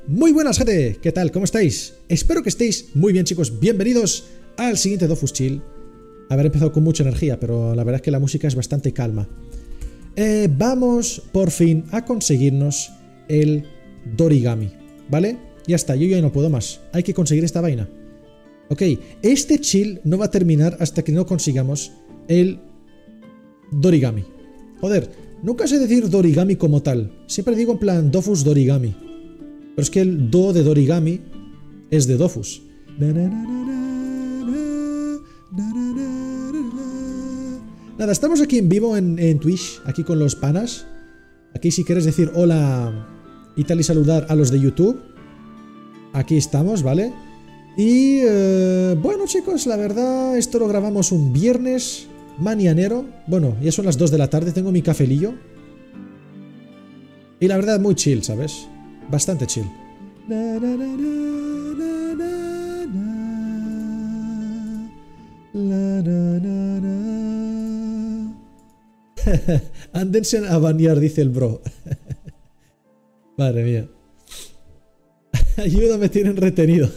Muy buenas gente, ¿qué tal? ¿Cómo estáis? Espero que estéis muy bien, chicos. Bienvenidos al siguiente Dofus Chill. Haber empezado con mucha energía, pero la verdad es que la música es bastante calma. Vamos por fin a conseguirnos el Dorigami, ¿vale? Ya está, yo ya no puedo más. Hay que conseguir esta vaina. Ok, este chill no va a terminar hasta que no consigamos el Dorigami. Joder, nunca sé decir Dorigami como tal. Siempre digo en plan Dofus Dorigami. Pero es que el Do de Dorigami es de Dofus. Nada, estamos aquí en vivo en Twitch, aquí con los panas. Aquí si quieres decir hola y tal y saludar a los de YouTube. Aquí estamos, ¿vale? Y bueno, chicos, la verdad, esto lo grabamos un viernes mañanero. Bueno, ya son las 2 de la tarde, tengo mi cafelillo. Y la verdad, muy chill, ¿sabes? Bastante chill. Ándense a bañar, dice el bro. Madre mía. Ayuda, me tienen retenido.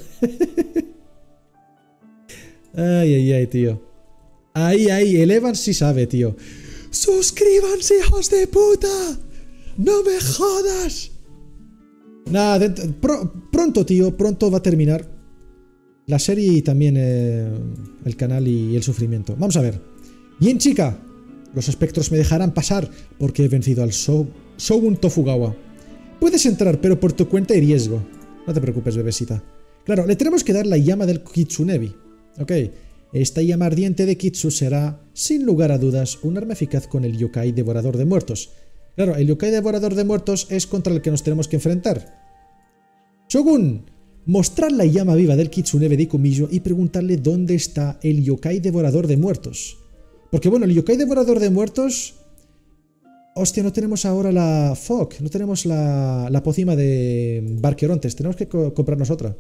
Ay, ay, ay, tío. Ahí, el Evans sí sabe, tío. ¡Suscríbanse, hijos de puta! ¡No me jodas! Nada, pronto, tío, pronto va a terminar la serie y también el canal y el sufrimiento. Vamos a ver. Bien, chica. Los espectros me dejarán pasar porque he vencido al Shogun Tofugawa. Puedes entrar, pero por tu cuenta y riesgo. No te preocupes, bebesita. Claro, le tenemos que dar la llama del Kitsunebi. Ok. Esta llama ardiente de Kitsu será, sin lugar a dudas, un arma eficaz con el yokai devorador de muertos. Claro, el yokai devorador de muertos es contra el que nos tenemos que enfrentar. Shogun, mostrad la llama viva del Kitsunebe de Kumijo y preguntarle dónde está el yokai devorador de muertos. Porque bueno, el yokai devorador de muertos... Hostia, no tenemos ahora la Fog, no tenemos la pócima de Barquerontes, tenemos que comprarnos otra.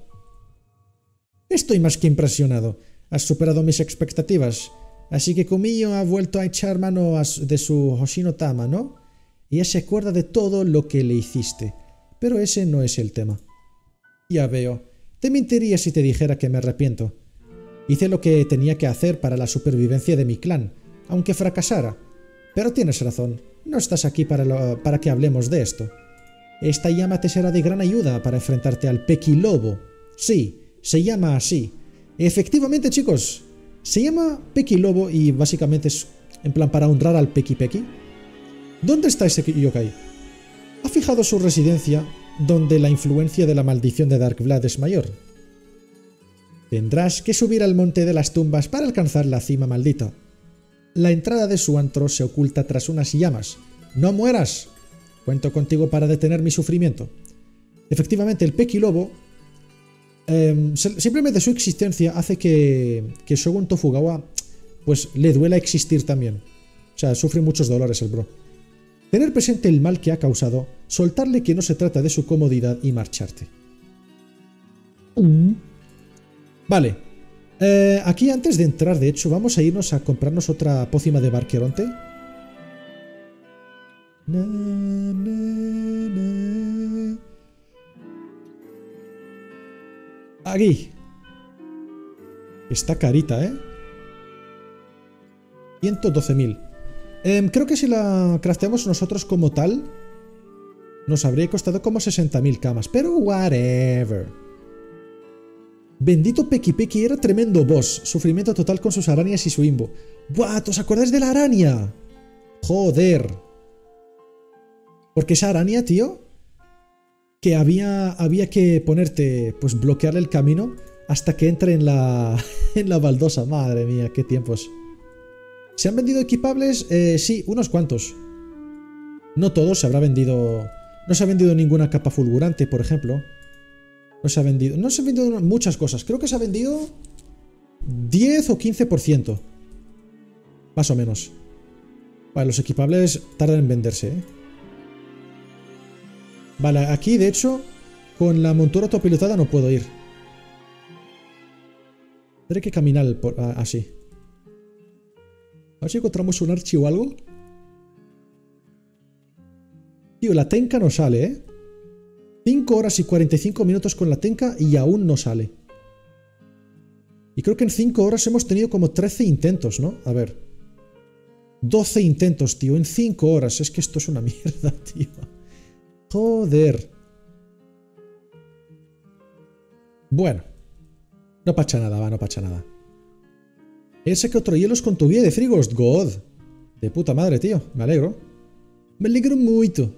Estoy más que impresionado. Has superado mis expectativas. Así que Kumijo ha vuelto a echar mano de su Hoshino Tama, ¿no? Y ella se acuerda de todo lo que le hiciste. Pero ese no es el tema. Ya veo. Te mentiría si te dijera que me arrepiento. Hice lo que tenía que hacer para la supervivencia de mi clan, aunque fracasara. Pero tienes razón. No estás aquí para que hablemos de esto. Esta llama te será de gran ayuda para enfrentarte al Pequilobo. Sí, se llama así. Efectivamente, chicos. Se llama Pequilobo y básicamente es en plan para honrar al Peki Peki. ¿Dónde está ese yokai? Ha fijado su residencia donde la influencia de la maldición de Dark Vlad es mayor. Tendrás que subir al monte de las tumbas para alcanzar la cima maldita. La entrada de su antro se oculta tras unas llamas. ¡No mueras! Cuento contigo para detener mi sufrimiento. Efectivamente, el Pequilobo, simplemente su existencia hace que Shogun Tofugawa pues le duela existir también. O sea, sufre muchos dolores el bro. Tener presente el mal que ha causado, soltarle que no se trata de su comodidad y marcharte. Vale. Aquí antes de entrar, de hecho, vamos a irnos a comprarnos otra pócima de Barqueronte. Aquí. Está carita, ¿eh? 112.000. Creo que si la crafteamos nosotros como tal, nos habría costado como 60.000 camas, pero whatever. Bendito Peki Peki era tremendo boss, sufrimiento total con sus arañas y su imbo. ¡Buah! ¿Os acordáis de la araña? Joder. Porque esa araña, tío, que había que ponerte, pues bloquearle el camino hasta que entre en la baldosa. Madre mía, qué tiempos. ¿Se han vendido equipables? Sí, unos cuantos. No todos, se habrá vendido... No se ha vendido ninguna capa fulgurante, por ejemplo. No se ha vendido muchas cosas. Creo que se ha vendido 10 o 15%. Más o menos. Vale, los equipables tardan en venderse, ¿eh? Vale, aquí de hecho, con la montura autopilotada no puedo ir. Tendré que caminar así. A ver si encontramos un archivo o algo. Tío, la Tenka no sale, ¿eh? 5 horas y 45 minutos con la tenka y aún no sale. Y creo que en 5 horas hemos tenido como 13 intentos, ¿no? A ver. 12 intentos, tío, en 5 horas. Es que esto es una mierda, tío. Joder. Bueno. No pacha nada, va, no pacha nada. Ese que otro hielos con tu guía de Frigos. God. De puta madre, tío. Me alegro. Me alegro mucho.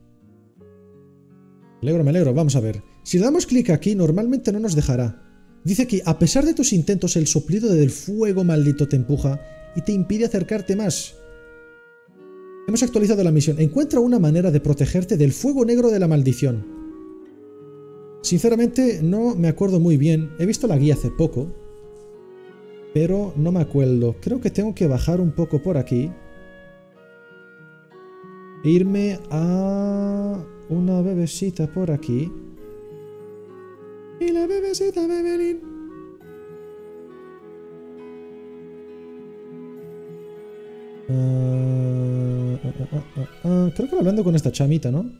Me alegro. Vamos a ver. Si le damos clic aquí, normalmente no nos dejará. Dice que, a pesar de tus intentos, el soplido del fuego maldito te empuja y te impide acercarte más. Hemos actualizado la misión. Encuentra una manera de protegerte del fuego negro de la maldición. Sinceramente, no me acuerdo muy bien. He visto la guía hace poco, pero no me acuerdo. Creo que tengo que bajar un poco por aquí. E irme a una bebecita por aquí. Y la bebecita Bebelín. Creo que hablando con esta chamita, ¿no?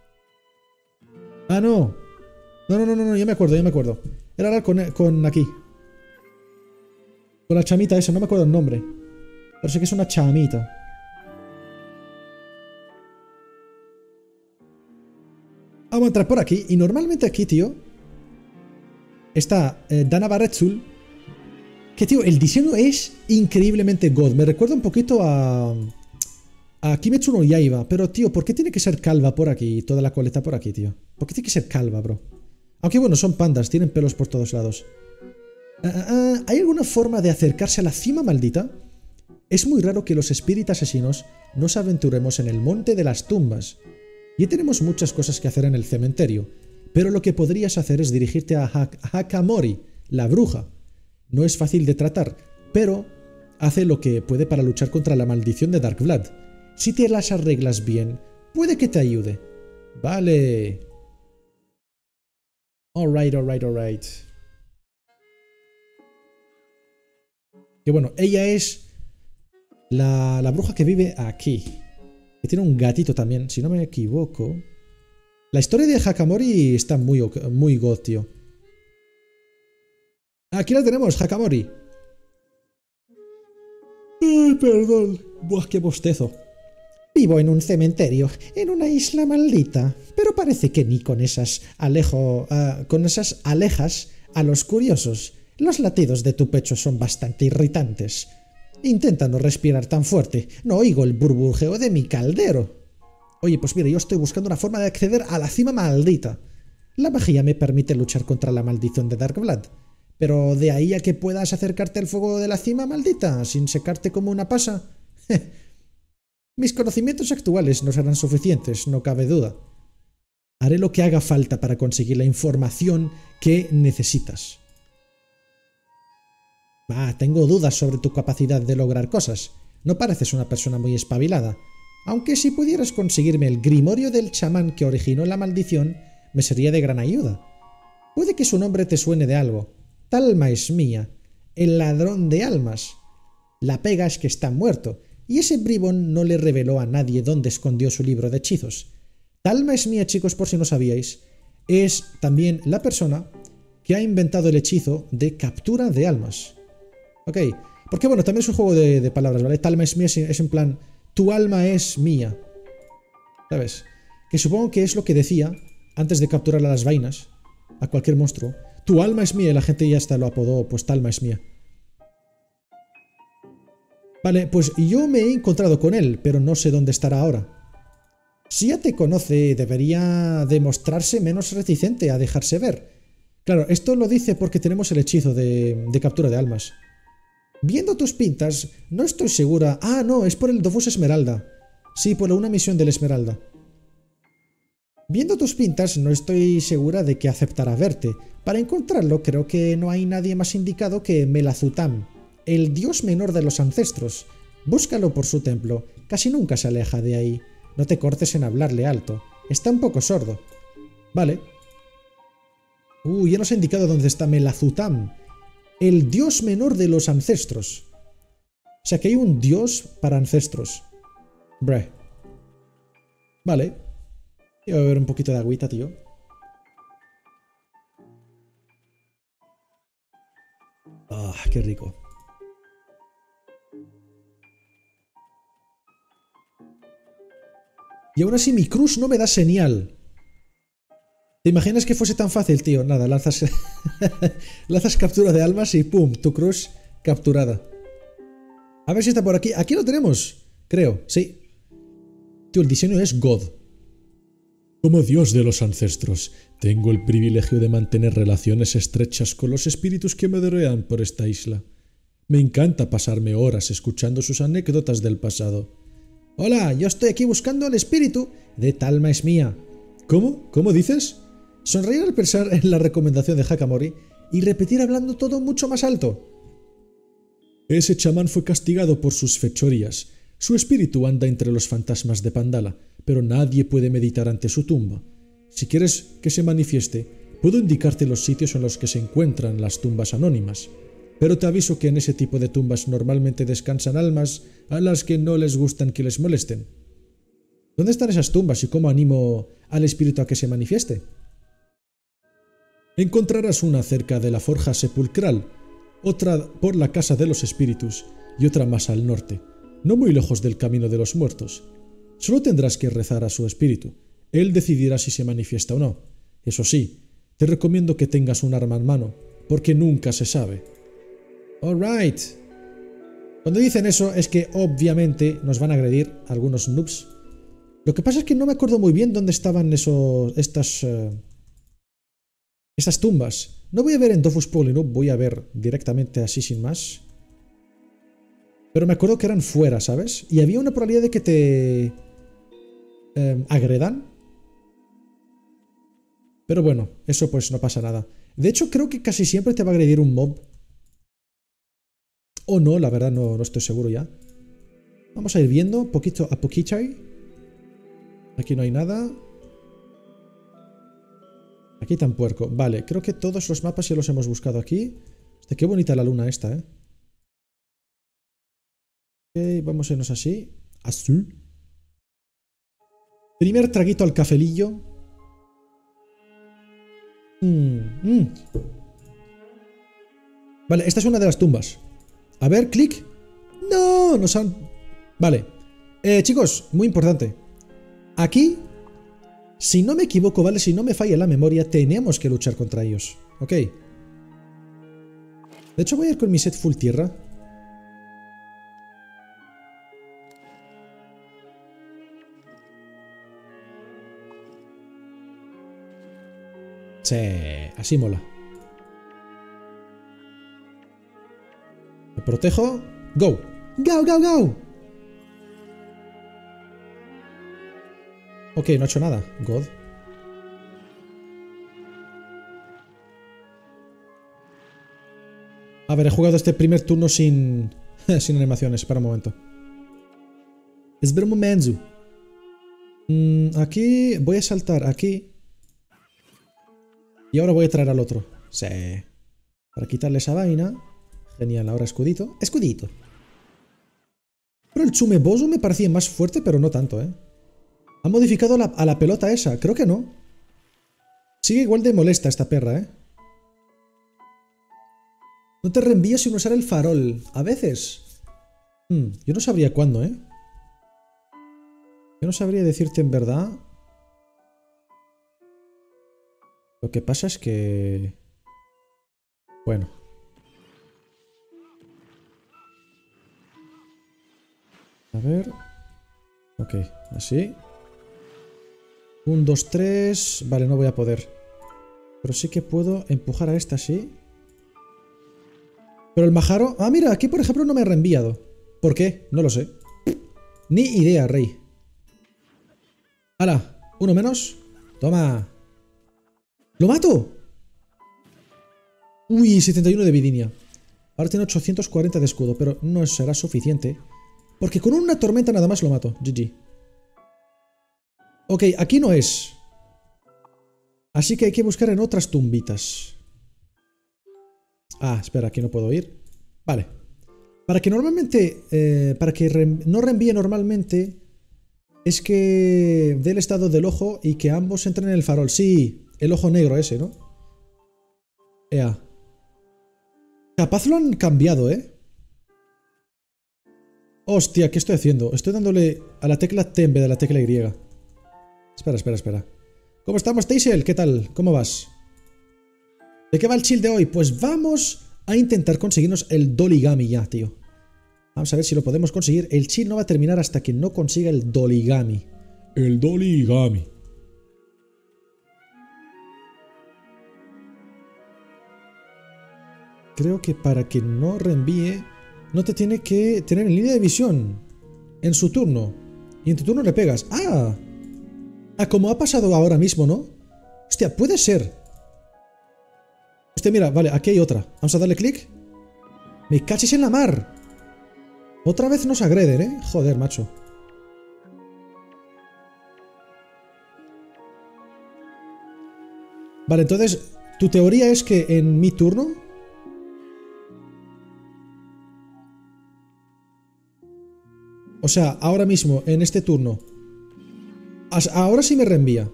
Ah, no. No, ya me acuerdo. Era hablar con aquí. Con la chamita esa, no me acuerdo el nombre. Pero sé que es una chamita. Vamos a entrar por aquí. Y normalmente aquí, tío, está Dana Barretzul. Que, tío, el diseño es increíblemente god. Me recuerda un poquito a Kimetsu no Yaiba. Pero, tío, ¿por qué tiene que ser calva por aquí? Toda la coleta por aquí, tío. ¿Por qué tiene que ser calva, bro? Aunque, bueno, son pandas. Tienen pelos por todos lados. ¿Hay alguna forma de acercarse a la cima maldita? Es muy raro que los espíritus asesinos nos aventuremos en el monte de las tumbas. Ya tenemos muchas cosas que hacer en el cementerio. Pero lo que podrías hacer es dirigirte a Hakamori, la bruja. No es fácil de tratar, pero hace lo que puede para luchar contra la maldición de Dark Blood. Si te las arreglas bien, puede que te ayude. Vale. Alright. Que bueno, ella es la bruja que vive aquí. Que tiene un gatito también, si no me equivoco. La historia de Hakamori está muy god, tío. Aquí la tenemos, Hakamori. Perdón. Buah, qué bostezo. Vivo en un cementerio, en una isla maldita, pero parece que ni con esas alejas a los curiosos. Los latidos de tu pecho son bastante irritantes. Intenta no respirar tan fuerte, no oigo el burbujeo de mi caldero. Oye, pues mira, yo estoy buscando una forma de acceder a la cima maldita. La magia me permite luchar contra la maldición de Dark Blood, pero de ahí a que puedas acercarte al fuego de la cima maldita sin secarte como una pasa... Mis conocimientos actuales no serán suficientes, no cabe duda. Haré lo que haga falta para conseguir la información que necesitas. Tengo dudas sobre tu capacidad de lograr cosas. No pareces una persona muy espabilada. Aunque si pudieras conseguirme el grimorio del chamán que originó la maldición, me sería de gran ayuda. Puede que su nombre te suene de algo. Talma es mía, el ladrón de almas. La pega es que está muerto, y ese bribón no le reveló a nadie dónde escondió su libro de hechizos. Talma es mía, chicos, por si no sabíais, es también la persona que ha inventado el hechizo de captura de almas. Ok, porque bueno, también es un juego de palabras, ¿vale? Talma es mía es en plan, tu alma es mía. ¿Sabes? Que supongo que es lo que decía antes de capturar a las vainas, a cualquier monstruo. Tu alma es mía, y la gente ya hasta lo apodó, pues Talma es mía. Vale, pues yo me he encontrado con él, pero no sé dónde estará ahora. Si ya te conoce, debería demostrarse menos reticente a dejarse ver. Claro, esto lo dice porque tenemos el hechizo de captura de almas. Viendo tus pintas, no estoy segura... Ah, no, es por el Dofus Esmeralda. Sí, por una misión del Esmeralda. Viendo tus pintas, no estoy segura de que aceptará verte. Para encontrarlo, creo que no hay nadie más indicado que Melazutam, el dios menor de los ancestros. Búscalo por su templo. Casi nunca se aleja de ahí. No te cortes en hablarle alto. Está un poco sordo. Vale. Ya nos ha indicado dónde está Melazutam, el dios menor de los ancestros. O sea que hay un dios para ancestros. Vale. Voy a beber un poquito de agüita, tío. Ah, qué rico. Y aún así mi crush no me da señal. ¿Te imaginas que fuese tan fácil, tío? Nada, lanzas, lanzas captura de almas y ¡pum! Tu crush capturada. A ver si está por aquí. Aquí lo tenemos, creo, sí. Tío, el diseño es God. Como Dios de los ancestros, tengo el privilegio de mantener relaciones estrechas con los espíritus que me rodean por esta isla. Me encanta pasarme horas escuchando sus anécdotas del pasado. Hola, yo estoy aquí buscando al espíritu de Talma es mía. ¿Cómo? ¿Cómo dices? Sonreír al pensar en la recomendación de Hakamori y repetir hablando todo mucho más alto. Ese chamán fue castigado por sus fechorías. Su espíritu anda entre los fantasmas de Pandala, pero nadie puede meditar ante su tumba. Si quieres que se manifieste, puedo indicarte los sitios en los que se encuentran las tumbas anónimas. Pero te aviso que en ese tipo de tumbas normalmente descansan almas a las que no les gustan que les molesten. ¿Dónde están esas tumbas y cómo animo al espíritu a que se manifieste? Encontrarás una cerca de la forja sepulcral, otra por la casa de los espíritus y otra más al norte, no muy lejos del camino de los muertos. Solo tendrás que rezar a su espíritu. Él decidirá si se manifiesta o no. Eso sí, te recomiendo que tengas un arma en mano, porque nunca se sabe. Alright. Cuando dicen eso es que obviamente nos van a agredir algunos noobs. Lo que pasa es que no me acuerdo muy bien dónde estaban estas tumbas. No voy a ver en Dofus Polynoob, voy a ver directamente así sin más. Pero me acuerdo que eran fuera, ¿sabes? Y había una probabilidad de que te agredan. Pero bueno, eso pues no pasa nada. De hecho, creo que casi siempre te va a agredir un mob. O no, la verdad no estoy seguro ya. Vamos a ir viendo poquito a poquito. Aquí no hay nada. Aquí tan puerco. Vale, creo que todos los mapas ya los hemos buscado aquí. Hostia, qué bonita la luna esta, ¿eh? Ok, vamos a irnos así. Así. Primer traguito al cafelillo. Vale, esta es una de las tumbas. A ver, clic. No, nos han... Vale. Chicos, muy importante. Aquí, si no me equivoco, ¿vale? Si no me falla la memoria, tenemos que luchar contra ellos. Ok. De hecho, voy a ir con mi set full tierra. Sí, así mola. Me protejo. ¡Go! ¡Go, go, go! Ok, no ha hecho nada. God. A ver, he jugado este primer turno sin animaciones. Espera un momento. Espera un momento. Aquí voy a saltar aquí. Y ahora voy a traer al otro. Sí. Para quitarle esa vaina. Genial, ahora escudito. ¡Escudito! Pero el Chumebosu me parecía más fuerte, pero no tanto, ¿eh? ¿Han modificado a la pelota esa? Creo que no. Sigue igual de molesta esta perra, ¿eh? No te reenvío sin usar el farol. A veces. Yo no sabría cuándo, ¿eh? Yo no sabría decirte en verdad. Lo que pasa es que... Bueno. A ver. Ok, así. 1, 2, 3. Vale, no voy a poder. Pero sí que puedo empujar a esta así. Pero el Majaro... Ah, mira, aquí por ejemplo no me ha reenviado. ¿Por qué? No lo sé. Ni idea, rey. ¡Hala! Uno menos. Toma. ¡Lo mato! Uy, 71 de vidinia. Ahora tiene 840 de escudo, pero no será suficiente. Porque con una tormenta nada más lo mato. GG. Ok, aquí no es. Así que hay que buscar en otras tumbitas. Ah, espera, aquí no puedo ir. Vale. Para que normalmente... para que no reenvíe normalmente... Es que dé el estado del ojo y que ambos entren en el farol. Sí, el ojo negro ese, ¿no? Ea. Capaz lo han cambiado, ¿eh? Hostia, ¿qué estoy haciendo? Estoy dándole a la tecla T en vez de la tecla Y. Espera. ¿Cómo estamos, Taisel? ¿Qué tal? ¿Cómo vas? ¿De qué va el chill de hoy? Pues vamos a intentar conseguirnos el Doligami ya, tío. Vamos a ver si lo podemos conseguir. El chill no va a terminar hasta que no consiga el Doligami. El Doligami. Creo que para que no reenvíe, no te tiene que tener en línea de visión en su turno. Y en tu turno le pegas. ¡Ah! Ah, como ha pasado ahora mismo, ¿no? Hostia, puede ser. Hostia, mira, vale, aquí hay otra. Vamos a darle clic. ¡Me cachis en la mar! Otra vez nos agreden, ¿eh? Joder, macho. Vale, entonces, tu teoría es que en mi turno... O sea, ahora mismo, en este turno... Ahora sí me reenvía.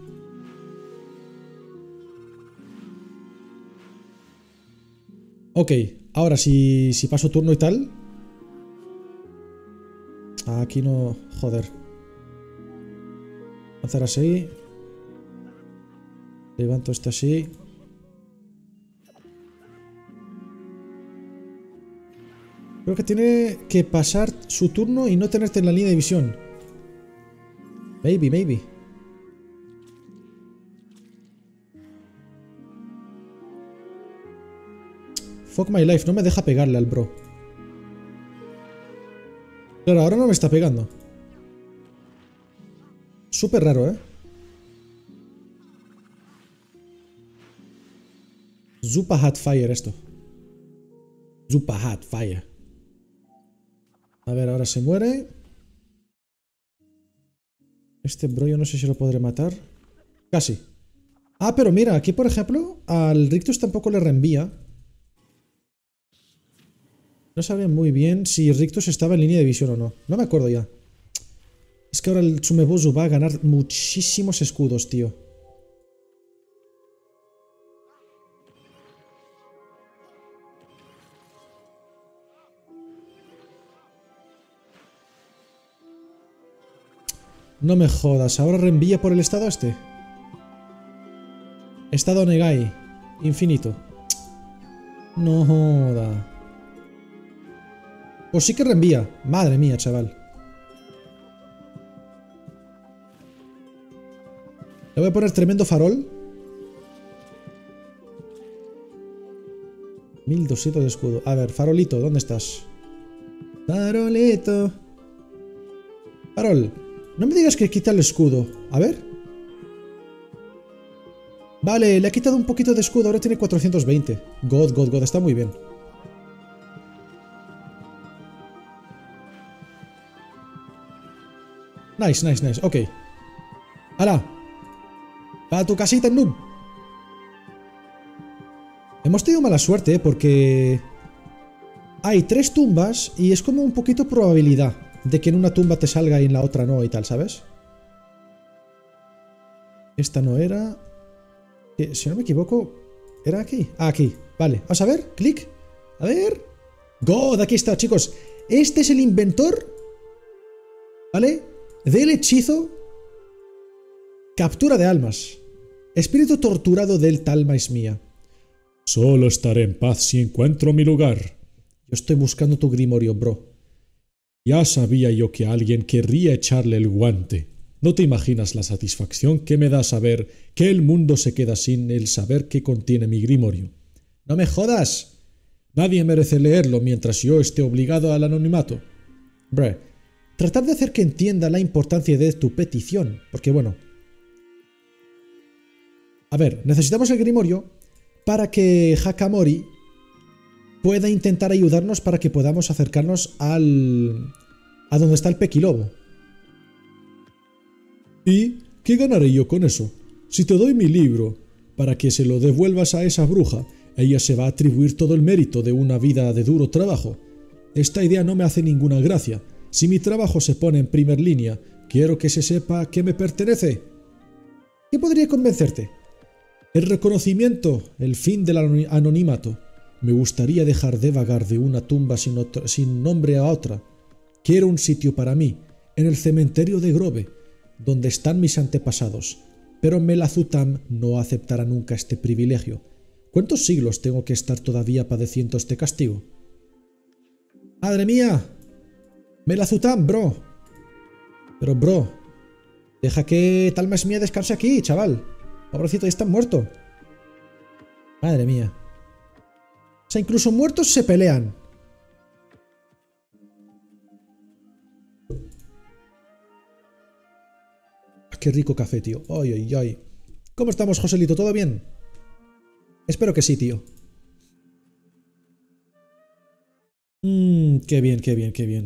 Ok, ahora si paso turno y tal... Aquí no... Joder. Voy a hacer así. Levanto esto así. Creo que tiene que pasar su turno y no tenerte en la línea de visión. Maybe. Fuck my life, no me deja pegarle al bro. Claro, ahora no me está pegando. Súper raro, ¿eh? Zupa hat fire esto. Zupa hat fire. A ver, ahora se muere. Este bro yo no sé si lo podré matar. Casi. Ah, pero mira, aquí por ejemplo, al Rictus tampoco le reenvía. No sabría muy bien si Rictus estaba en línea de visión o no. No me acuerdo ya. Es que ahora el Tsumebozu va a ganar muchísimos escudos, tío. No me jodas, ¿ahora reenvía por el estado este? Estado Negai. Infinito. No joda. Pues sí que reenvía. Madre mía, chaval. Le voy a poner tremendo farol. 1200 de escudo. A ver, farolito, ¿dónde estás? Farolito. Farol. No me digas que quita el escudo. A ver. Vale, le ha quitado un poquito de escudo. Ahora tiene 420. God. Está muy bien. Nice. Ok. ¡Hala! ¡Para tu casita, noob! Hemos tenido mala suerte, porque... Hay 3 tumbas y es como un poquito probabilidad de que en una tumba te salga y en la otra no y tal, ¿sabes? Esta no era... Si no me equivoco... ¿Era aquí? Ah, aquí. Vale. Vamos a ver. Clic. A ver. God, aquí está, chicos. Este es el inventor... ¿Vale? Del hechizo... Captura de almas. Espíritu torturado del Talma es mía. Solo estaré en paz si encuentro mi lugar. Yo estoy buscando tu grimorio, bro. Ya sabía yo que alguien querría echarle el guante. No te imaginas la satisfacción que me da saber que el mundo se queda sin el saber que contiene mi grimorio. ¡No me jodas! Nadie merece leerlo mientras yo esté obligado al anonimato. Bre, tratar de hacer que entienda la importancia de tu petición, porque bueno... A ver, necesitamos el grimorio para que Hakamori pueda intentar ayudarnos para que podamos acercarnos a donde está el Pequilobo. ¿Y qué ganaré yo con eso? Si te doy mi libro para que se lo devuelvas a esa bruja, ella se va a atribuir todo el mérito de una vida de duro trabajo. Esta idea no me hace ninguna gracia. Si mi trabajo se pone en primer línea, quiero que se sepa que me pertenece. ¿Qué podría convencerte? El reconocimiento, el fin del anonimato. Me gustaría dejar de vagar de una tumba sin nombre a otra. Quiero un sitio para mí, en el cementerio de Grove, donde están mis antepasados. Pero Melazutam no aceptará nunca este privilegio. ¿Cuántos siglos tengo que estar todavía padeciendo este castigo? ¡Madre mía! Melazutam, bro. Pero, bro, deja que Talmasmia descanse aquí, chaval. Pobrecito, ya está muerto. Madre mía. O sea, incluso muertos se pelean. Qué rico café, tío. Ay, ay, ay. ¿Cómo estamos, Joselito? ¿Todo bien? Espero que sí, tío. Qué bien, qué bien, qué bien.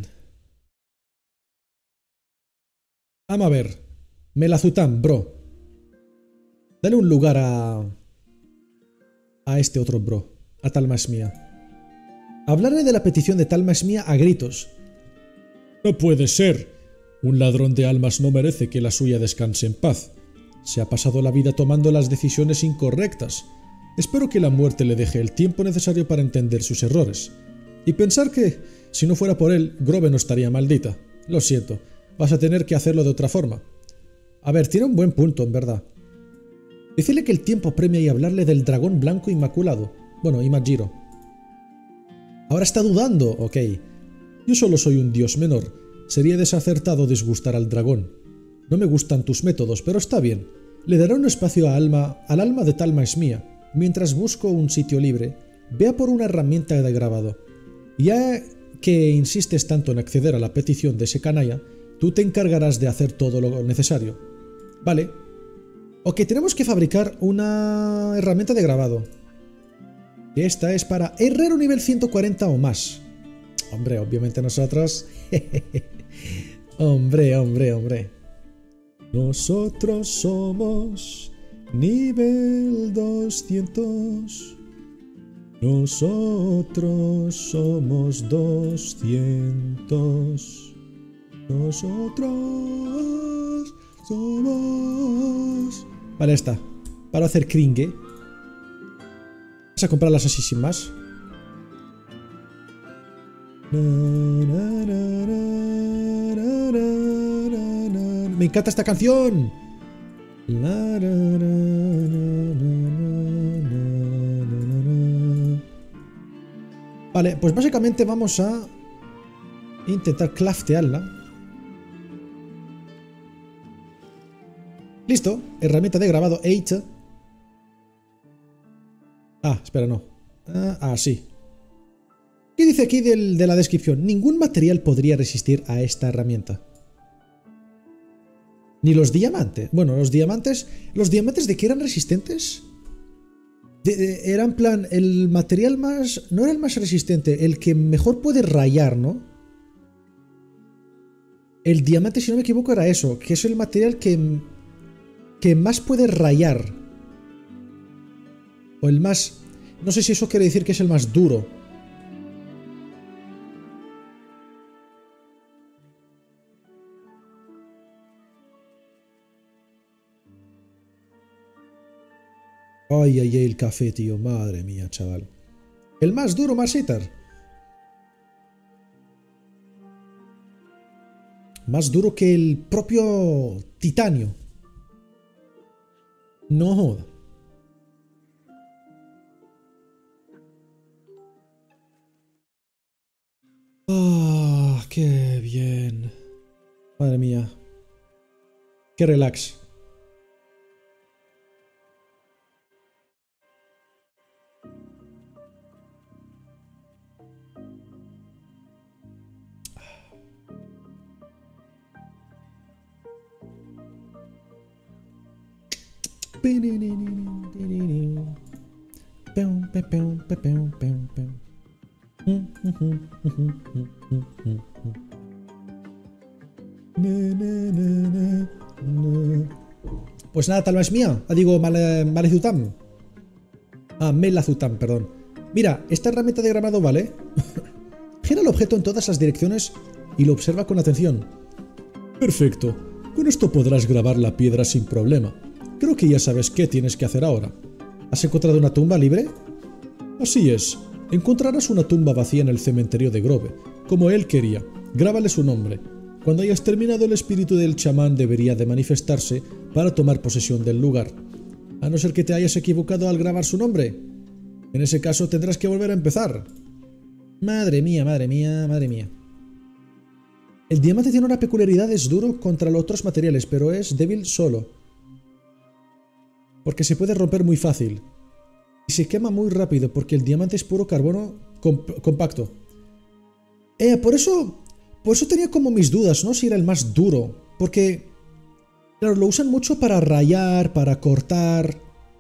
Vamos a ver. Melazutam, bro. Dale un lugar a este otro bro. A Talmasmia. Hablarle de la petición de Talmasmia a gritos. No puede ser. Un ladrón de almas no merece que la suya descanse en paz. Se ha pasado la vida tomando las decisiones incorrectas. Espero que la muerte le deje el tiempo necesario para entender sus errores. Y pensar que, si no fuera por él, Grove no estaría maldita. Lo siento, vas a tener que hacerlo de otra forma. A ver, tiene un buen punto, en verdad. Decirle que el tiempo apremia y hablarle del dragón blanco inmaculado. Bueno, Imagiro. Ahora está dudando, ok. Yo solo soy un dios menor. Sería desacertado disgustar al dragón. No me gustan tus métodos, pero está bien. Le daré un espacio al alma de Talmasmia. Mientras busco un sitio libre, vea por una herramienta de grabado. Ya que insistes tanto en acceder a la petición de ese canalla, tú te encargarás de hacer todo lo necesario. Vale. Ok, tenemos que fabricar una herramienta de grabado. Esta es para herrero nivel 140 o más. Hombre, obviamente nosotros... hombre. Nosotros somos nivel 200. Nosotros somos 200. Nosotros somos... Vale, está. Para hacer cringe. Vamos a comprarlas así sin más. Me encanta esta canción. Vale, pues básicamente vamos a intentar craftearla. Listo, herramienta de grabado 8. Ah, espera, no. Sí. ¿Qué dice aquí de la descripción? Ningún material podría resistir a esta herramienta. Ni los diamantes. Bueno, los diamantes... ¿Los diamantes de qué eran resistentes? Era en plan, el material más... No era el más resistente, el que mejor puede rayar, ¿no? El diamante, si no me equivoco, era eso, que es el material que más puede rayar. O el más... No sé si eso quiere decir que es el más duro. Ay, ay, ay, el café, tío. Madre mía, chaval. El más duro, Marsitar. Más duro que el propio titanio. No joda. Ah, qué bien. Madre mía. Qué relax. Pues nada, Talmasmia. Digo, Melazutam. Melazutam, perdón. Mira, esta herramienta de grabado vale. Gira el objeto en todas las direcciones y lo observa con atención. Perfecto. Con esto podrás grabar la piedra sin problema. Creo que ya sabes qué tienes que hacer ahora. ¿Has encontrado una tumba libre? Así es. Encontrarás una tumba vacía en el cementerio de Grove, como él quería. Grábale su nombre. Cuando hayas terminado, el espíritu del chamán debería de manifestarse para tomar posesión del lugar. A no ser que te hayas equivocado al grabar su nombre. En ese caso tendrás que volver a empezar. Madre mía, madre mía, madre mía. El diamante tiene una peculiaridad, es duro contra los otros materiales, pero es débil solo. Porque se puede romper muy fácil. Y se quema muy rápido, porque el diamante es puro carbono compacto. Por eso tenía como mis dudas, ¿no? Si era el más duro. Porque, claro, lo usan mucho para rayar, para cortar.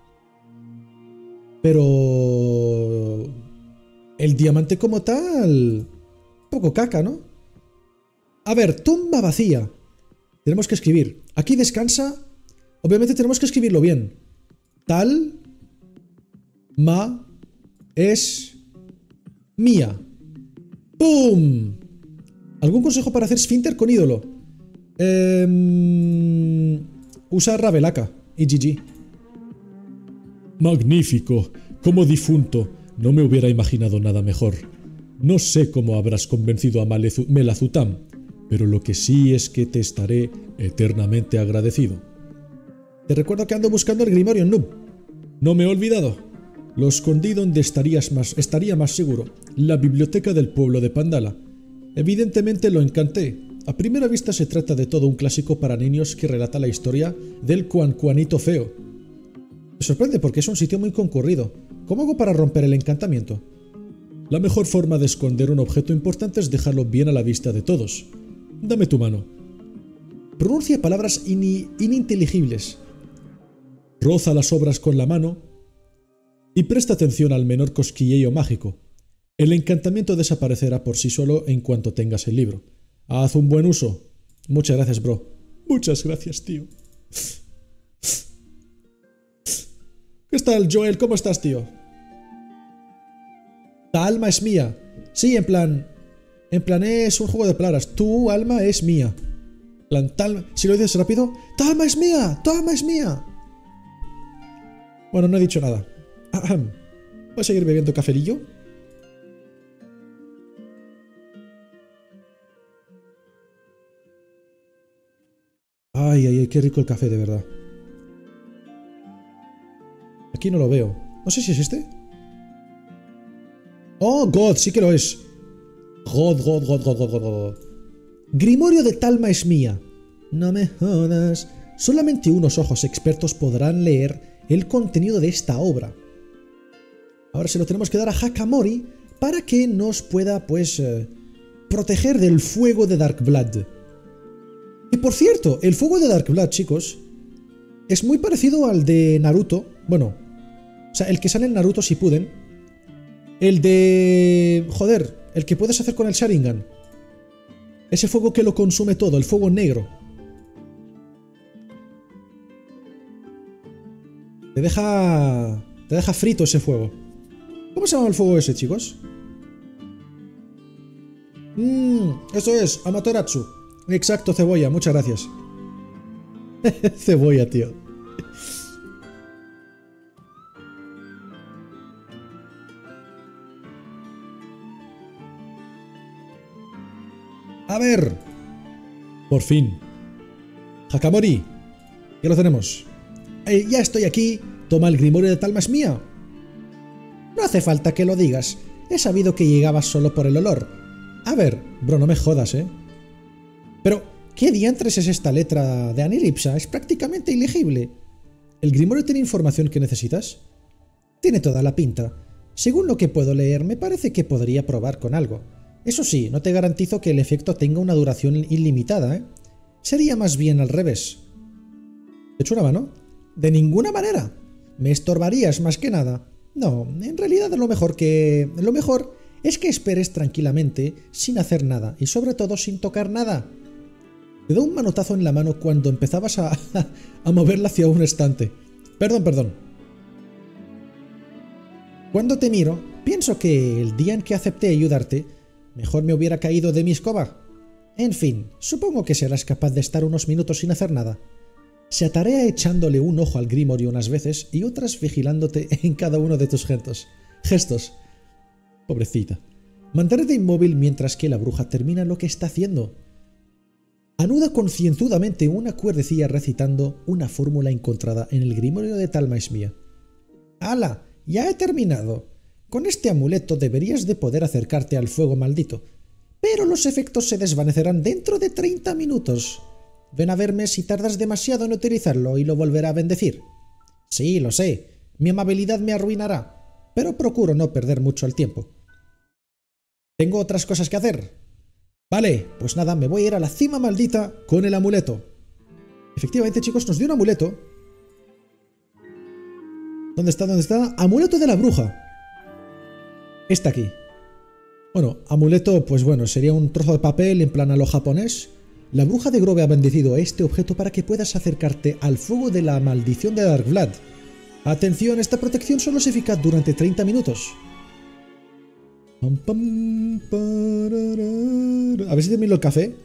Pero el diamante como tal, un poco caca, ¿no? A ver, tumba vacía. Tenemos que escribir. Aquí descansa. Obviamente tenemos que escribirlo bien. Tal ma es mía. ¡Pum! ¿Algún consejo para hacer esfínter con ídolo? Usa Ravelaka y GG. Magnífico. Como difunto, no me hubiera imaginado nada mejor. No sé cómo habrás convencido a Melazutam, pero lo que sí es que te estaré eternamente agradecido. Te recuerdo que ando buscando el Grimorio Noob. No me he olvidado. Lo escondí donde estaría más seguro. La biblioteca del pueblo de Pandala. Evidentemente lo encanté. A primera vista se trata de todo un clásico para niños que relata la historia del Cuancuanito feo. Me sorprende porque es un sitio muy concurrido. ¿Cómo hago para romper el encantamiento? La mejor forma de esconder un objeto importante es dejarlo bien a la vista de todos. Dame tu mano. Pronuncia palabras ininteligibles. Roza las obras con la mano y presta atención al menor cosquilleo mágico. El encantamiento desaparecerá por sí solo en cuanto tengas el libro. Haz un buen uso. Muchas gracias, bro. Muchas gracias, tío. ¿Qué tal, Joel? ¿Cómo estás, tío? La alma es mía. Sí, en plan es un juego de palabras. Tu alma es mía. Si lo dices rápido, tu alma es mía, tu alma es mía. Bueno, no he dicho nada. ¿Voy a seguir bebiendo cafelillo? Ay, ay, ay, qué rico el café, de verdad. Aquí no lo veo. No sé si es este. Oh, God, sí que lo es. God. Grimorio de Talma es mía. No me jodas. Solamente unos ojos expertos podrán leer el contenido de esta obra. Ahora se lo tenemos que dar a Hakamori para que nos pueda, pues, proteger del fuego de Darkblood. Y por cierto, el fuego de Darkblood, chicos, es muy parecido al de Naruto. Bueno, o sea, el que sale en Naruto Shippuden. El de... joder, el que puedes hacer con el Sharingan. Ese fuego que lo consume todo, el fuego negro. Te deja frito ese fuego. ¿Cómo se llama el fuego ese, chicos? Eso es, Amaterasu. Exacto, cebolla, muchas gracias. Cebolla, tío. A ver. Por fin. Hakamori. Ya lo tenemos. Ya estoy aquí. Toma el grimorio de Talma es mía. No hace falta que lo digas. He sabido que llegabas solo por el olor. A ver, bro, no me jodas, ¿eh? Pero, ¿qué diantres es esta letra de Anilipsa? Es prácticamente ilegible. ¿El grimorio tiene información que necesitas? Tiene toda la pinta. Según lo que puedo leer, me parece que podría probar con algo. Eso sí, no te garantizo que el efecto tenga una duración ilimitada, ¿eh? Sería más bien al revés. ¿Te echo una mano? De ninguna manera. Me estorbarías más que nada. No, en realidad lo mejor es que esperes tranquilamente, sin hacer nada, y sobre todo sin tocar nada. Te doy un manotazo en la mano cuando empezabas a moverla hacia un estante. Perdón. Cuando te miro, pienso que el día en que acepté ayudarte, mejor me hubiera caído de mi escoba. En fin, supongo que serás capaz de estar unos minutos sin hacer nada. Se atarea echándole un ojo al grimorio unas veces y otras vigilándote en cada uno de tus gestos. Pobrecita. Manténete inmóvil mientras que la bruja termina lo que está haciendo. Anuda concienzudamente una cuerdecilla recitando una fórmula encontrada en el grimorio de Talmaesmía. ¡Hala! Ya he terminado. Con este amuleto deberías de poder acercarte al fuego maldito. Pero los efectos se desvanecerán dentro de 30 minutos. Ven a verme si tardas demasiado en utilizarlo y lo volverá a bendecir. Sí, lo sé. Mi amabilidad me arruinará. Pero procuro no perder mucho el tiempo. Tengo otras cosas que hacer. Vale, pues nada, me voy a ir a la cima maldita con el amuleto. Efectivamente, chicos, nos dio un amuleto. ¿Dónde está? ¿Dónde está? Amuleto de la bruja. Está aquí. Bueno, amuleto, pues bueno, sería un trozo de papel en plan a lo japonés. La bruja de Grove ha bendecido este objeto para que puedas acercarte al fuego de la maldición de Darkblood. Atención, esta protección solo es eficaz durante 30 minutos. A ver si termino el café.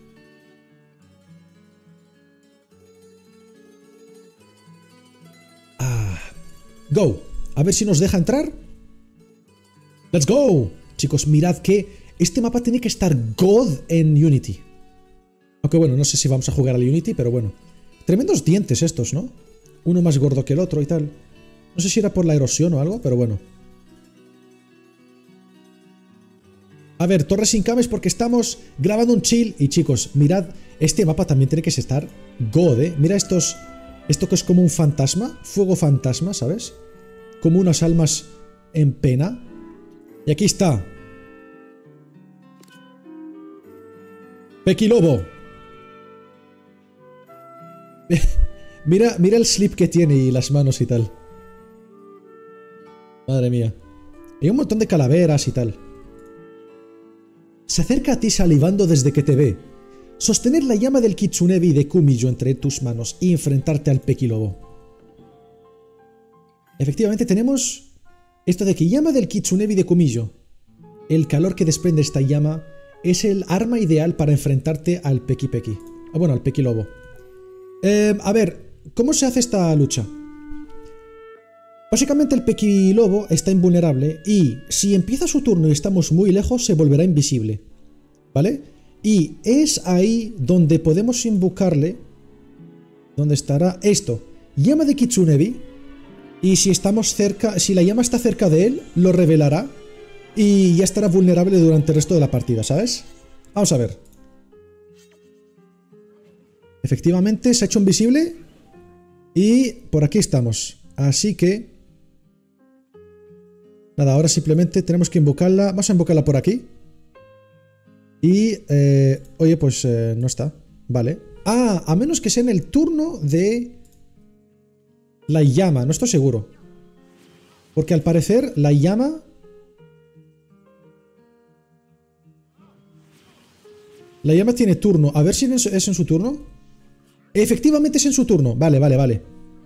Go. A ver si nos deja entrar. ¡Let's go! Chicos, mirad que este mapa tiene que estar God en Unity. Aunque bueno, no sé si vamos a jugar al Unity, pero bueno. Tremendos dientes estos, ¿no? Uno más gordo que el otro y tal. No sé si era por la erosión o algo, pero bueno. A ver, torres sin cames porque estamos grabando un chill. Y chicos, mirad, este mapa también tiene que estar God, ¿eh? Mira estos... Esto que es como un fantasma, fuego fantasma, ¿sabes? Como unas almas en pena. Y aquí está. Pequilobo. mira el slip que tiene y las manos y tal. Madre mía. Hay un montón de calaveras y tal. Se acerca a ti salivando desde que te ve. Sostener la llama del Kitsunebi de Kumijo entre tus manos y enfrentarte al Pequilobo. Efectivamente tenemos esto de que llama del Kitsunebi de Kumijo. El calor que desprende esta llama es el arma ideal para enfrentarte al Peki Peki. Bueno, al Pequilobo. A ver, ¿cómo se hace esta lucha? Básicamente el Pequilobo está invulnerable y si empieza su turno y estamos muy lejos se volverá invisible. ¿Vale? Y es ahí donde podemos invocarle. ¿Dónde estará? Esto. Llama de Kitsunebi. Y si estamos cerca, si la llama está cerca de él, lo revelará. Y ya estará vulnerable durante el resto de la partida, ¿sabes? Vamos a ver. Efectivamente, se ha hecho invisible. Y por aquí estamos. Así que... Nada, ahora simplemente tenemos que invocarla. Vamos a invocarla por aquí. Y, oye, pues no está. Vale. Ah, a menos que sea en el turno de la llama. No estoy seguro. Porque al parecer la llama... La llama tiene turno. A ver si es en su turno. Efectivamente es en su turno. Vale, vale, vale.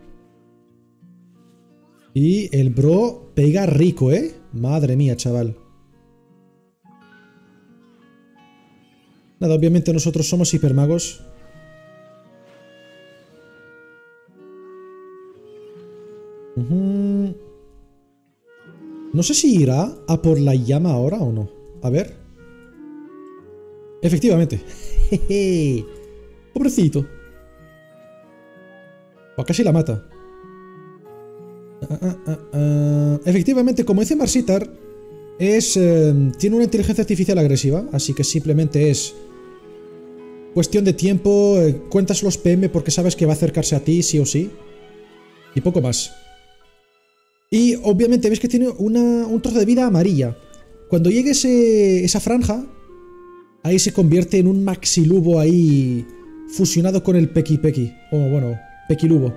Y el bro pega rico, ¿eh? Madre mía, chaval. Nada, obviamente nosotros somos hipermagos. No sé si irá a por la llama ahora o no. A ver. Efectivamente. Jeje. Pobrecito. O casi la mata. Efectivamente, como dice Marsitar, tiene una inteligencia artificial agresiva, así que simplemente es cuestión de tiempo, cuentas los PM porque sabes que va a acercarse a ti sí o sí, y poco más. Y obviamente ves que tiene un trozo de vida amarilla. Cuando llegue esa franja, ahí se convierte en un maxilubo ahí fusionado con el Peki Peki, o bueno, Pequilubo.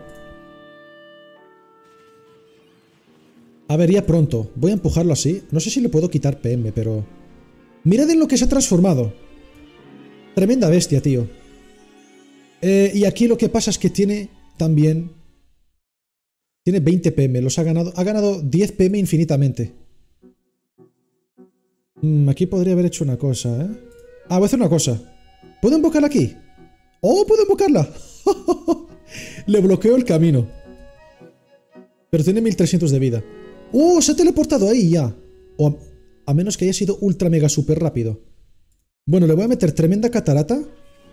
A ver, ya pronto. Voy a empujarlo así. No sé si le puedo quitar PM, pero... Mirad en lo que se ha transformado. Tremenda bestia, tío. Y aquí lo que pasa es que tiene también... Tiene 20 PM. Los ha ganado. Ha ganado 10 PM infinitamente. Aquí podría haber hecho una cosa, ¿eh? Ah, voy a hacer una cosa. ¿Puedo invocarla aquí? ¡Oh, puedo invocarla! Le bloqueo el camino. Pero tiene 1300 de vida. ¡Oh! Se ha teleportado ahí ya. a menos que haya sido ultra mega super rápido. Bueno, le voy a meter tremenda catarata.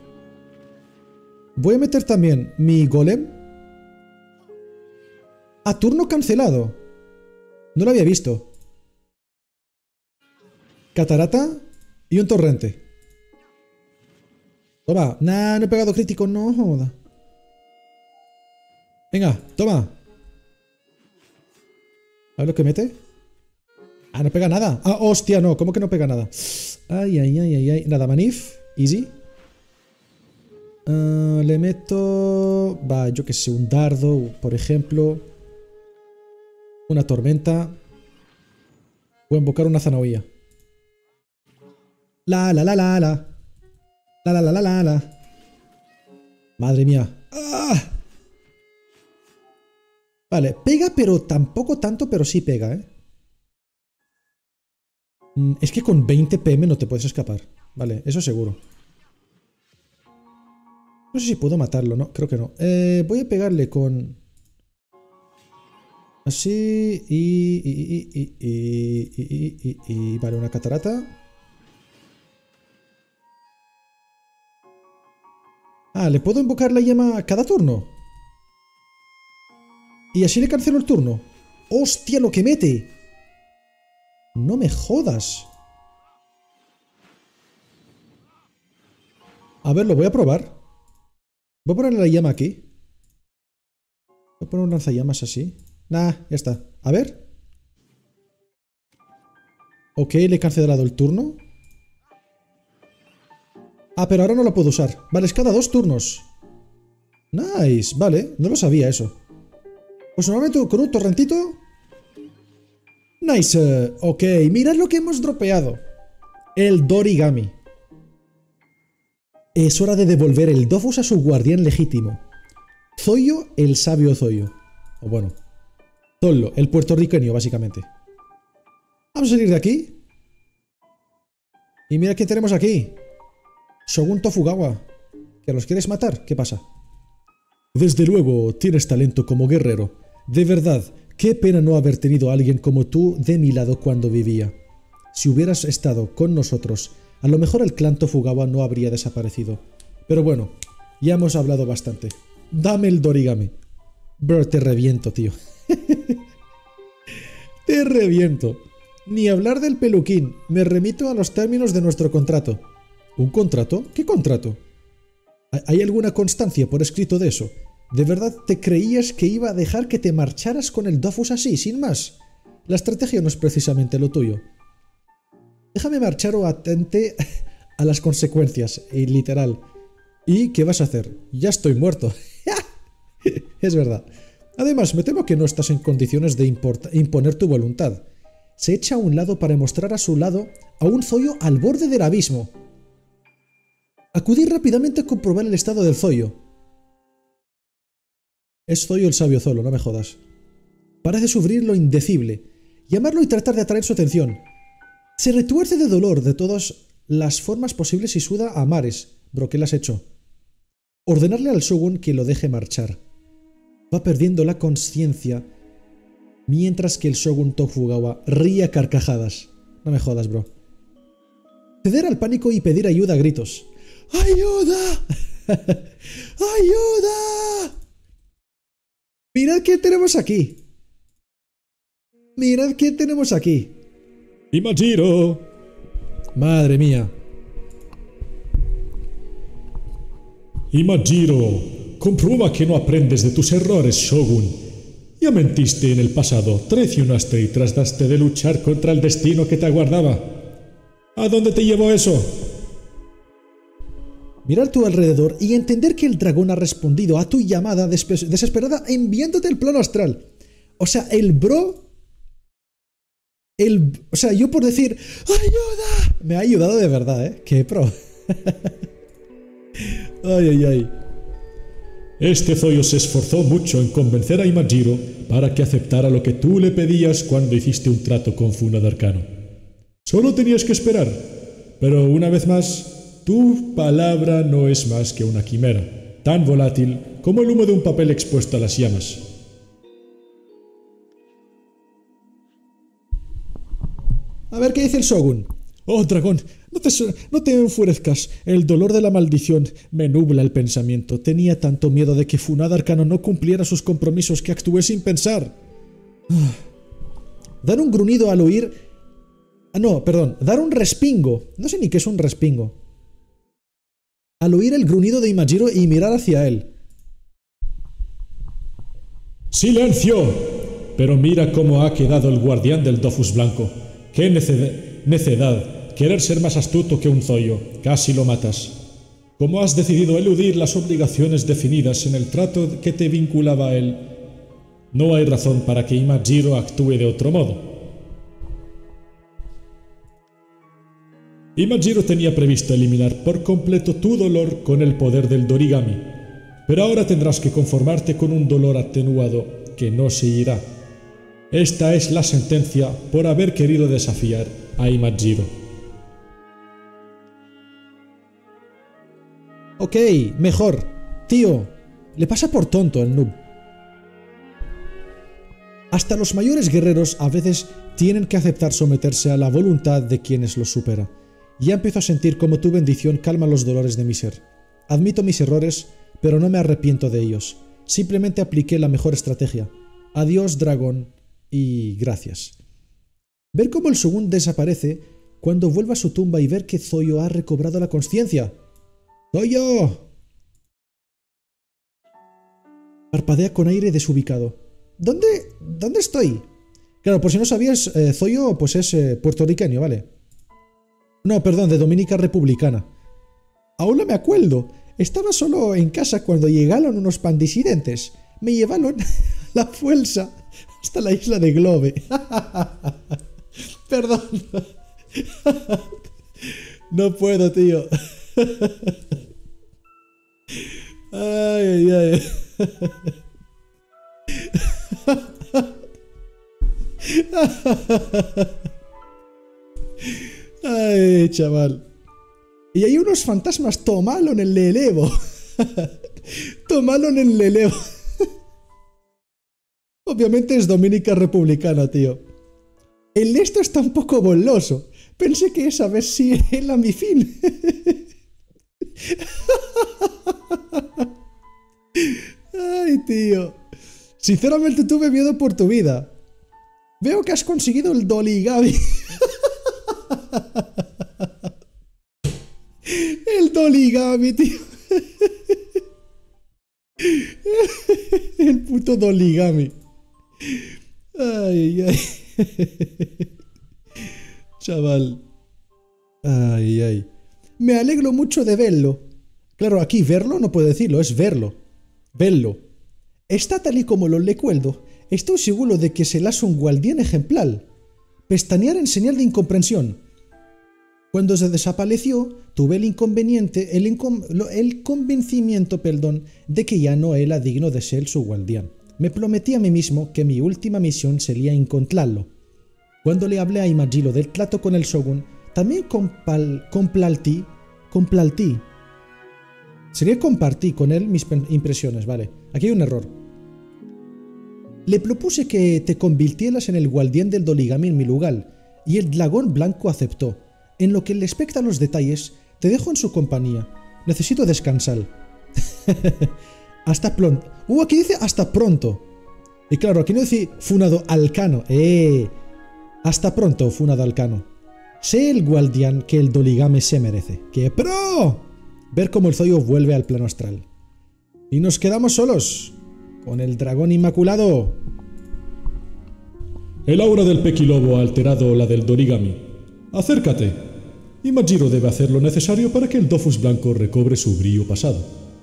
Voy a meter también mi golem. A turno cancelado. No lo había visto. Catarata y un torrente. Toma. Nah, no he pegado crítico. No joda. Venga, toma. A ver lo que mete. Ah, no pega nada. Ah, hostia, no. ¿Cómo que no pega nada? Ay, ay, ay, ay, ay. Nada, manif. Easy. Le meto... Va, yo que sé, un dardo, por ejemplo. Una tormenta. Voy a invocar una zanahoria. La, la, la, la, la. La, la, la, la, la, la. Madre mía. ¡Ah! Vale, pega, pero tampoco tanto, pero sí pega, ¿eh? Es que con 20 PM no te puedes escapar. Vale, eso seguro. No sé si puedo matarlo, ¿no? Creo que no. Voy a pegarle con... Así y... Vale, una catarata. Ah, ¿le puedo invocar la llama cada turno? Y así le cancelo el turno. ¡Hostia, lo que mete! No me jodas. A ver, lo voy a probar. Voy a ponerle la llama aquí. Voy a poner un lanzallamas así. Nah, ya está. A ver. Ok, le he cancelado el turno. Ah, pero ahora no la puedo usar. Vale, es cada 2 turnos. Nice, vale. No lo sabía eso. Pues normalmente con un torrentito... Nice. Ok, mirad lo que hemos dropeado. El Dorigami. Es hora de devolver el Dofus a su guardián legítimo. Zoyo, el sabio Zoyo. O bueno, Zollo, el puertorriqueño, básicamente. Vamos a salir de aquí. Y mira qué tenemos aquí. Shogun Tofugawa. ¿Que los quieres matar? ¿Qué pasa? Desde luego, tienes talento como guerrero. De verdad, qué pena no haber tenido a alguien como tú de mi lado cuando vivía. Si hubieras estado con nosotros, a lo mejor el clan Tofugawa no habría desaparecido. Pero bueno, ya hemos hablado bastante. Dame el Dorigami. Bro, te reviento, tío. Te reviento. Ni hablar del peluquín. Me remito a los términos de nuestro contrato. ¿Un contrato? ¿Qué contrato? ¿Hay alguna constancia por escrito de eso? ¿De verdad te creías que iba a dejar que te marcharas con el Dofus así, sin más? La estrategia no es precisamente lo tuyo. Déjame marchar o atente a las consecuencias, y literal. ¿Y qué vas a hacer? Ya estoy muerto. Es verdad. Además, me temo que no estás en condiciones de imponer tu voluntad. Se echa a un lado para mostrar a su lado a un Zoyo al borde del abismo. Acudí rápidamente a comprobar el estado del Zoyo. Es Zoyo el sabio Zolo, no me jodas. Parece sufrir lo indecible. Llamarlo y tratar de atraer su atención. Se retuerce de dolor de todas las formas posibles y suda a mares. Bro, ¿qué le has hecho? Ordenarle al Shogun que lo deje marchar. Va perdiendo la conciencia mientras que el Shogun Tokugawa ríe a carcajadas. No me jodas, bro. Ceder al pánico y pedir ayuda a gritos. ¡Ayuda! ¡Ayuda! Mirad qué tenemos aquí. Mirad qué tenemos aquí. Imajiro. Madre mía. Imajiro, comprueba que no aprendes de tus errores, Shogun. Ya mentiste en el pasado, traicionaste y trataste de luchar contra el destino que te aguardaba. ¿A dónde te llevó eso? Mirar a tu alrededor y entender que el dragón ha respondido a tu llamada desesperada enviándote el plano astral. O sea, el bro... O sea, yo por decir ¡ayuda! Me ha ayudado de verdad, ¿eh? ¡Qué pro! Ay, ay, ay. Este Zoyo se esforzó mucho en convencer a Imajiro para que aceptara lo que tú le pedías cuando hiciste un trato con Funad Arcano. Solo tenías que esperar. Pero una vez más, tu palabra no es más que una quimera, tan volátil como el humo de un papel expuesto a las llamas. A ver qué dice el Shogun. Oh, dragón, no te enfurezcas. El dolor de la maldición me nubla el pensamiento. Tenía tanto miedo de que Funada Arcano no cumpliera sus compromisos que actué sin pensar. Dar un gruñido al oír... no, perdón. Dar un respingo. No sé ni qué es un respingo. Al oír el gruñido de Imajiro y mirar hacia él. ¡Silencio! Pero mira cómo ha quedado el guardián del Dofus Blanco. ¡Qué necedad! Querer ser más astuto que un zoyo. Casi lo matas. ¿Cómo has decidido eludir las obligaciones definidas en el trato que te vinculaba a él? No hay razón para que Imajiro actúe de otro modo. Imajiro tenía previsto eliminar por completo tu dolor con el poder del Dorigami, pero ahora tendrás que conformarte con un dolor atenuado que no se irá. Esta es la sentencia por haber querido desafiar a Imajiro. Ok, mejor. Tío, le pasa por tonto el noob. Hasta los mayores guerreros a veces tienen que aceptar someterse a la voluntad de quienes los supera. Ya empiezo a sentir cómo tu bendición calma los dolores de mi ser. Admito mis errores, pero no me arrepiento de ellos. Simplemente apliqué la mejor estrategia. Adiós, dragón, y gracias. Ver cómo el Shogun desaparece cuando vuelve a su tumba y ver que Zoyo ha recobrado la consciencia. ¡Zoyo! Parpadea con aire desubicado. ¿Dónde estoy? Claro, por si no sabías, Zoyo pues es puertorriqueño, ¿vale? No, perdón, de Dominica Republicana. Aún no me acuerdo. Estaba solo en casa cuando llegaron unos pandisidentes. Me llevaron a la fuerza hasta la isla de Globe. Perdón. No puedo, tío. Ay, ay, ay. Ay, chaval. Y hay unos fantasmas, tómalo en el elevo. Tómalo en el elevo. Obviamente es Dominica Republicana, tío. El esto está un poco boloso. Pensé que esa vez sí era mi fin. Ay, tío. Sinceramente tuve miedo por tu vida. Veo que has conseguido el Doligami. El Doligami, tío. El puto Doligami. Ay, ay. Chaval. Ay, ay. Me alegro mucho de verlo. Claro, aquí verlo no puedo decirlo, es verlo. Verlo. Está tal y como lo recuerdo. Estoy seguro de que serás un guardián ejemplar. Pestañear en señal de incomprensión. Cuando se desapareció, tuve el convencimiento, de que ya no era digno de ser su guardián. Me prometí a mí mismo que mi última misión sería encontrarlo. Cuando le hablé a Imajiro del trato con el Shogun, también compartí con él mis impresiones, vale. Aquí hay un error. Le propuse que te convirtieras en el guardián del Doligami en mi lugar, y el dragón blanco aceptó. En lo que respecta a los detalles, te dejo en su compañía. Necesito descansar. Hasta pronto. Aquí dice hasta pronto. Y claro, aquí no dice Funado Arcano. Hasta pronto, Funado Arcano. Sé el guardián que el Doligami se merece. ¡Qué pro! Ver cómo el Zoyo vuelve al plano astral. Y nos quedamos solos. Con el dragón inmaculado. El aura del Pequilobo ha alterado la del Dorigami. Acércate. Imajiro debe hacer lo necesario para que el Dofus Blanco recobre su brillo pasado.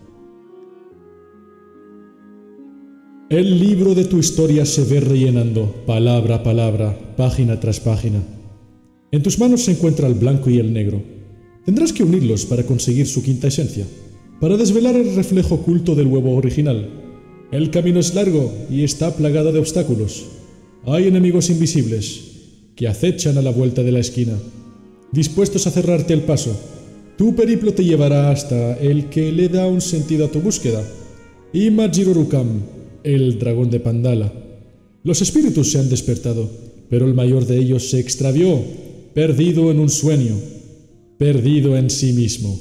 El libro de tu historia se ve rellenando, palabra a palabra, página tras página. En tus manos se encuentra el blanco y el negro. Tendrás que unirlos para conseguir su quinta esencia, para desvelar el reflejo oculto del huevo original. El camino es largo y está plagado de obstáculos. Hay enemigos invisibles que acechan a la vuelta de la esquina, dispuestos a cerrarte el paso. Tu periplo te llevará hasta el que le da un sentido a tu búsqueda, Imajiro Rukam, el dragón de Pandala. Los espíritus se han despertado, pero el mayor de ellos se extravió perdido en un sueño, perdido en sí mismo.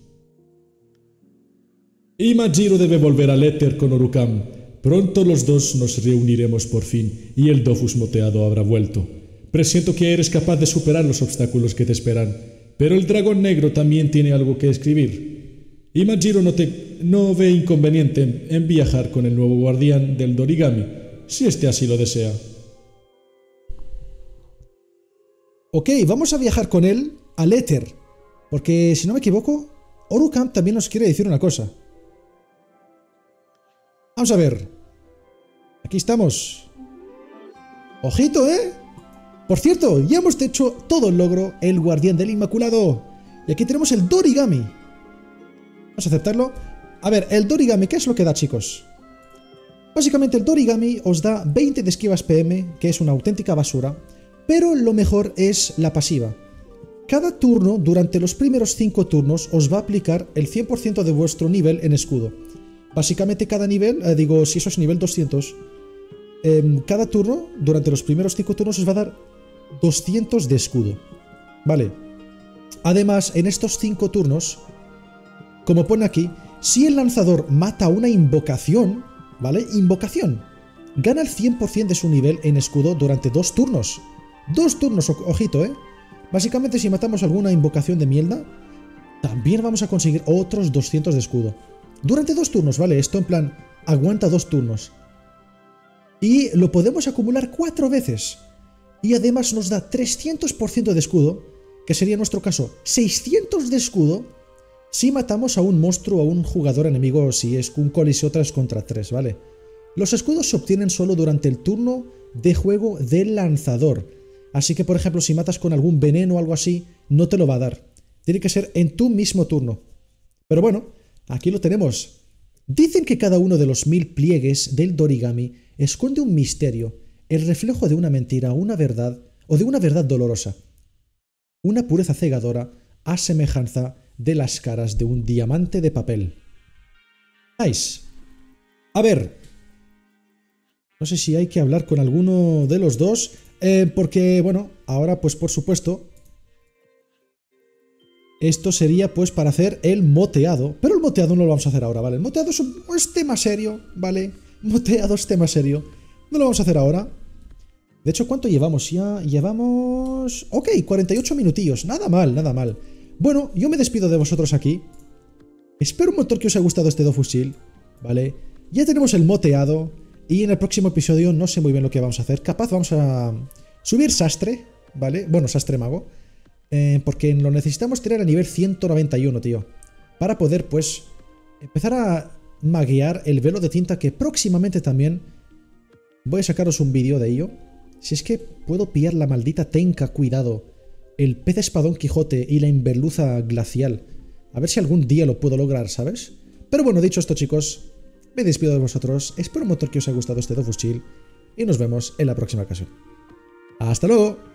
Y Majiro debe volver al éter con Orukam. Pronto los dos nos reuniremos por fin, y el Dofus moteado habrá vuelto. Presiento que eres capaz de superar los obstáculos que te esperan, pero el dragón negro también tiene algo que escribir. Y Majiro no ve inconveniente en viajar con el nuevo guardián del Dorigami, si éste así lo desea. Ok, vamos a viajar con él al éter, porque si no me equivoco, Orukam también nos quiere decir una cosa. Vamos a ver. Aquí estamos. ¡Ojito, eh! Por cierto, ya hemos hecho todo el logro, el guardián del Inmaculado. Y aquí tenemos el Dorigami. Vamos a aceptarlo. A ver, el Dorigami, ¿qué es lo que da, chicos? Básicamente el Dorigami os da 20 de esquivas PM, que es una auténtica basura. Pero lo mejor es la pasiva. Cada turno, durante los primeros 5 turnos, os va a aplicar el 100% de vuestro nivel en escudo. Básicamente cada nivel, si eso es nivel 200, cada turno, durante los primeros 5 turnos, os va a dar 200 de escudo. Vale. Además, en estos 5 turnos, como pone aquí, si el lanzador mata una invocación, ¿vale? Invocación. Gana el 100% de su nivel en escudo durante 2 turnos. 2 turnos, ojito, ¿eh? Básicamente, si matamos alguna invocación de mierda, también vamos a conseguir otros 200 de escudo. Durante 2 turnos, ¿vale? Esto en plan, aguanta 2 turnos. Y lo podemos acumular 4 veces. Y además nos da 300% de escudo, que sería en nuestro caso 600 de escudo, si matamos a un monstruo o a un jugador enemigo, si es un coliseo 3 contra 3, ¿vale? Los escudos se obtienen solo durante el turno de juego del lanzador. Así que, por ejemplo, si matas con algún veneno o algo así, no te lo va a dar. Tiene que ser en tu mismo turno. Pero bueno, aquí lo tenemos. Dicen que cada uno de los 1000 pliegues del Dorigami esconde un misterio, el reflejo de una mentira, una verdad, o de una verdad dolorosa. Una pureza cegadora a semejanza de las caras de un diamante de papel. Nice. A ver. No sé si hay que hablar con alguno de los dos, porque, bueno, ahora pues por supuesto, esto sería pues para hacer el moteado, pero el moteado no lo vamos a hacer ahora, ¿vale? El moteado es tema serio, ¿vale? Moteado es tema serio, no lo vamos a hacer ahora. De hecho, ¿cuánto llevamos? Ya llevamos... Ok, 48 minutillos, nada mal, nada mal. Bueno, yo me despido de vosotros aquí. Espero un montón que os haya gustado este Dofusil, ¿vale? Ya tenemos el moteado. Y en el próximo episodio no sé muy bien lo que vamos a hacer. Capaz vamos a subir sastre, ¿vale? Bueno, sastre mago. Porque lo necesitamos tener a nivel 191, tío. Para poder, pues, empezar a maguear el velo de tinta, que próximamente también voy a sacaros un vídeo de ello. Si es que puedo pillar la maldita Tenka, cuidado. El pez espadón Quijote y la Inverluza glacial. A ver si algún día lo puedo lograr, ¿sabes? Pero bueno, dicho esto, chicos, me despido de vosotros, espero un montón que os haya gustado este Dofusil y nos vemos en la próxima ocasión. ¡Hasta luego!